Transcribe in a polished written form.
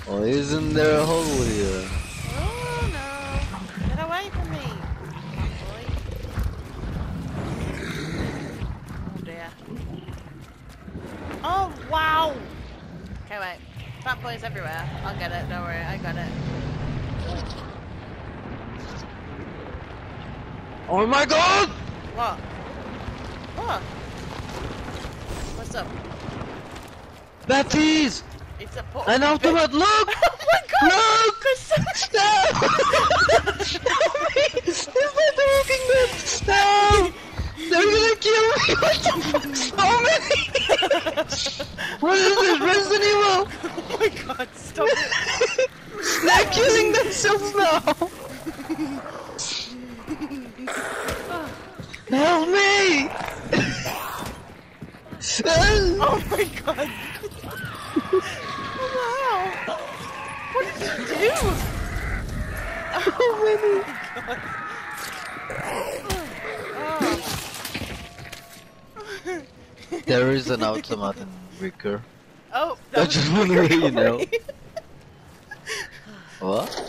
Oh, isn't there a hole here? Oh no! Get away from me! Boy. Oh dear. Oh wow! Okay, wait. Fat boys everywhere. I'll get it, don't worry, I got it. Oh my god! What? What? What's up? Baptiste! It's a portal. An ultimate look! Oh my god! Look! No! Help me! It's not working good! No! They're gonna kill me! What the fuck? So many! What is this? Resident Evil? Oh my god, stop it! They're killing themselves now! Help me! Oh my god! Wow! What did you do? How many? There is an automat in Wicker. Oh, I just want to let you know. already. What?